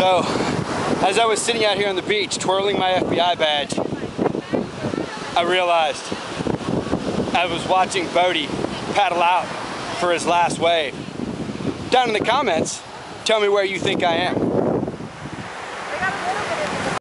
So, as I was sitting out here on the beach twirling my FBI badge, I realized I was watching Bodie paddle out for his last wave. Down in the comments, tell me where you think I am.